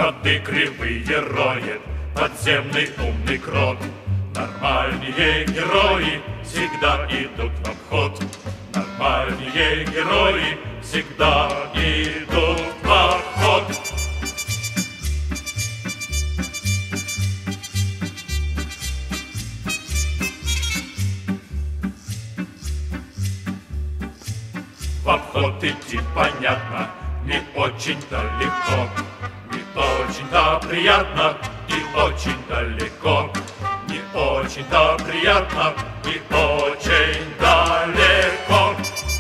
ходы кривые роет подземный умный крот. Нормальные герои всегда идут в обход. Нормальные герои всегда идут в обход. В обход идти понятно, не очень-то легко, не очень-то приятно и очень далеко, не очень-то приятно и очень далеко.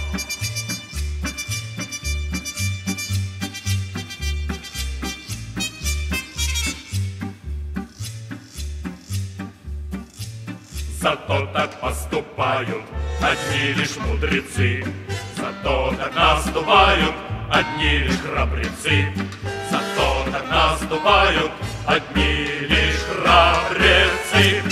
Зато так поступают одни лишь мудрецы, зато так наступают одни лишь храбрецы, зато так наступают одни лишь храбрецы.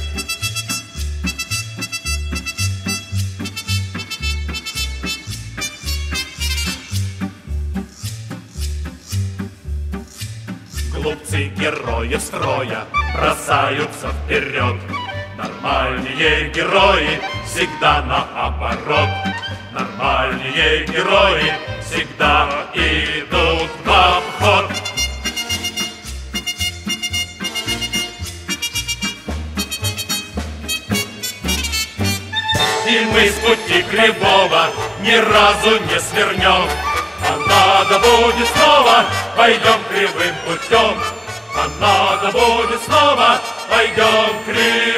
Глупцы героев строя бросаются вперед. Нормальные герои всегда наоборот. Нормальные герои всегда идут в обход. И мы с пути кривого ни разу не свернем, а надо будет снова пойдем кривым путем, а надо будет снова пойдем кривым.